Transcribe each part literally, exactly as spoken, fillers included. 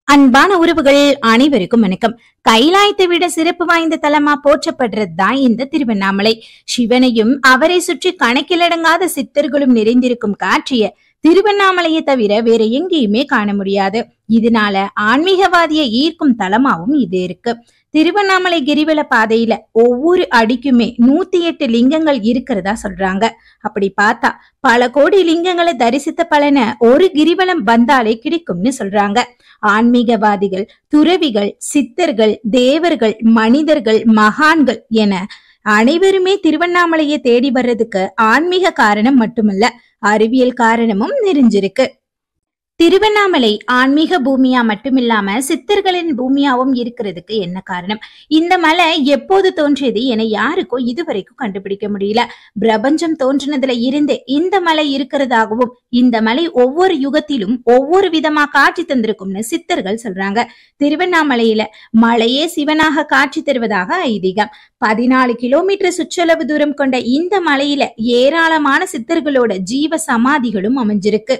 அன்பான உறவுகள் அனைவருக்கும் வணக்கம். கைலாயத்தை விட சிறப்பு வாய்ந்த தலமா போற்றப்படுறதுதான் இந்த திருவண்ணாமலை. சிவனையும் அவரை சுற்றி கணக்கிலடங்காத சித்தர்களும் நிறைந்திருக்கும் காட்சிய திருவண்ணாமலையை தவிர வேற எங்கேயுமே காண முடியாது. இதனால ஆன்மீகவாதியை ஈர்க்கும் தலமாவும் இது இருக்கு. திருவண்ணாமலை கிரிவல பாதையில ஒவ்வொரு அடிக்குமே நூத்தி எட்டு லிங்கங்கள் இருக்கிறதா சொல்றாங்க. அப்படி பார்த்தா பல கோடி லிங்கங்களை தரிசித்த பலனை ஒரு கிரிவலம் வந்தாலே கிடைக்கும்னு சொல்றாங்க. ஆன்மீகவாதிகள், துறவிகள், சித்தர்கள், தேவர்கள், மனிதர்கள், மகான்கள் என அனைவருமே திருவண்ணாமலையை தேடி வர்றதுக்கு ஆன்மீக காரணம் மட்டுமல்ல, அறிவியல் காரணமும் நிறைஞ்சிருக்கு. திருவண்ணாமலை ஆன்மீக பூமியா மட்டுமில்லாம சித்தர்களின் பூமியாவும் இருக்கிறதுக்கு என்ன காரணம்? இந்த மலை எப்போது தோன்றியது என யாருக்கும் இதுவரைக்கும் கண்டுபிடிக்க முடியல. பிரபஞ்சம் தோன்றினதுல இருந்தே இந்த மலை இருக்கிறதாகவும் இந்த மலை ஒவ்வொரு யுகத்திலும் ஒவ்வொரு விதமா காட்சி தந்திருக்கும்னு சித்தர்கள் சொல்றாங்க. திருவண்ணாமலையில மலையே சிவனாக காட்சி தருவதாக ஐதீகம். பதினாலு கிலோமீட்டர் சுற்றளவு தூரம் கொண்ட இந்த மலையில ஏராளமான சித்தர்களோட ஜீவ சமாதிகளும் அமைஞ்சிருக்கு.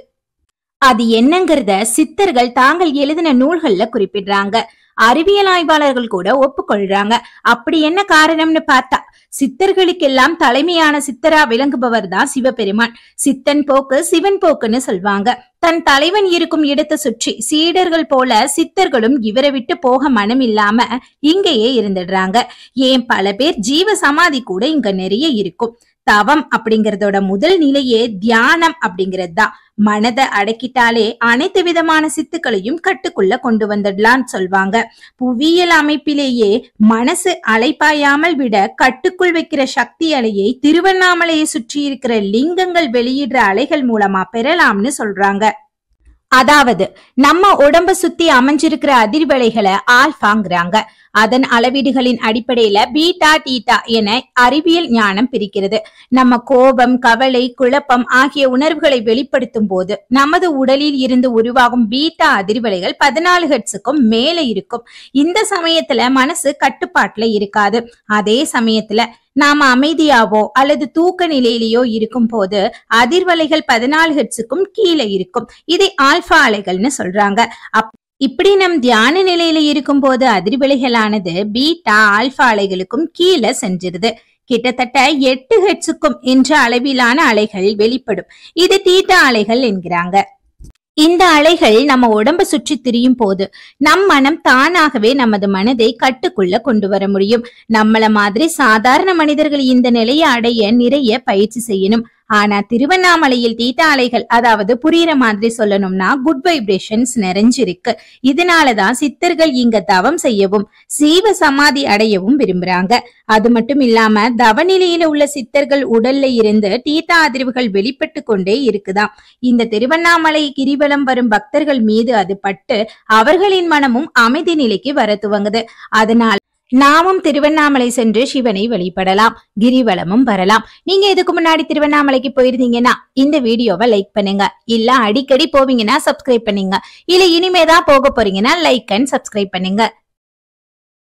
அது என்னங்கிறத சித்தர்கள் தாங்கள் எழுதின நூல்கள்ல குறிப்பிடுறாங்க. அறிவியல் ஆய்வாளர்கள் கூட ஒப்புக்கொள்றாங்க. அப்படி என்ன காரணம்னு பார்த்தா, சித்தர்களுக்கெல்லாம் தலைமையான சித்தரா விளங்குபவர் தான் சிவபெருமான். சித்தன் போக்கு சிவன் போக்குன்னு சொல்வாங்க. தன் தலைவன் இருக்கும் இடத்தை சுற்றி சீடர்கள் போல சித்தர்களும் இவரை விட்டு போக மனம் இல்லாம இங்கேயே இருந்துடுறாங்க. ஏன் பல பேர் ஜீவ சமாதி கூட இங்க நிறைய இருக்கும். தவம் அப்படிங்கறதோட முதல் நிலையே தியானம் அப்படிங்கிறது தான். மனதை அடக்கிட்டாலே அனைத்து விதமான சித்துக்களையும் கட்டுக்குள்ள கொண்டு வந்துடலான்னு சொல்வாங்க. புவியியல் அமைப்பிலேயே மனசு அலைப்பாயாமல் விட கட்டுக்குள் வைக்கிற சக்தி அலையை திருவண்ணாமலையை சுற்றி இருக்கிற லிங்கங்கள் வெளியிடுற அலைகள் மூலமா பெறலாம்னு சொல்றாங்க. அதாவது நம்ம உடம்ப சுத்தி அமைஞ்சிருக்கிற அதிர்வலைகளை ஆல்பாங்கிறாங்க. அதன் அளவீடுகளின் அடிப்படையில பீட்டா டீட்டா என அறிவியல் ஞானம் பிரிக்கிறது. நம்ம கோபம், கவலை, குழப்பம் ஆகிய உணர்வுகளை வெளிப்படுத்தும் போது நமது உடலில் இருந்து உருவாகும் பீட்டா அதிர்வலைகள் பதினாலு ஹெர்ட்ஸுக்கும் மேல இருக்கும். இந்த சமயத்துல மனசு கட்டுப்பாட்டுல இருக்காது. அதே சமயத்துல நாம அமைதியாவோ அல்லது தூக்க நிலையிலேயோ இருக்கும் போது அதிர்வலைகள் பதினாலு ஹெர்ட்ஸுக்கும் கீழே இருக்கும். இதை ஆல்பா அலைகள்னு சொல்றாங்க. அப் இப்படி நம் தியான நிலையில இருக்கும் போது அதிர்வலைகளானது பீட்டா ஆல்பா அலைகளுக்கும் கீழே சென்றிருது. கிட்டத்தட்ட எட்டு ஹெர்ட்ஸுக்கும் என்ற அளவிலான அலைகள் வெளிப்படும். இது தீட்டா அலைகள் என்கிறாங்க. இந்த அலைகள் நம்ம உடம்ப சுற்றி திரியும் போது நம் மனம் தானாகவே நமது மனதை கட்டுக்குள்ள கொண்டு வர முடியும். நம்மள மாதிரி சாதாரண மனிதர்கள் இந்த நிலையை அடைய நிறைய பயிற்சி செய்யணும். ஆனா திருவண்ணாமலையில் தீட்டா அலைகள், அதாவது புரியுற மாதிரி சொல்லணும்னா குட் வைப்ரேஷன்ஸ் நிறைஞ்சிருக்கு. இதனாலதான் சித்தர்கள் இங்க தவம் செய்யவும் சீவ சமாதி அடையவும் விரும்புறாங்க. அது மட்டும் இல்லாம தவநிலையில உள்ள சித்தர்கள் உடல்ல இருந்து தீட்டா அதிர்வுகள் வெளிப்பட்டு கொண்டே இருக்குதாம். இந்த திருவண்ணாமலை கிரிவலம் வரும் பக்தர்கள் மீது அது பட்டு அவர்களின் மனமும் அமைதி நிலைக்கு வர துவங்குது. அதனால் நாமும் திருவண்ணாமலை சென்று சிவனை வழிபடலாம், கிரிவலமும் வரலாம். நீங்க இதுக்கு முன்னாடி திருவண்ணாமலைக்கு போயிருந்தீங்கன்னா இந்த வீடியோவை லைக் பண்ணுங்க. இல்ல அடிக்கடி போவீங்கன்னா சப்ஸ்கிரைப் பண்ணுங்க. இல்ல இனிமேதான் போக போறீங்கன்னா லைக் அண்ட் சப்ஸ்கிரைப் பண்ணுங்க.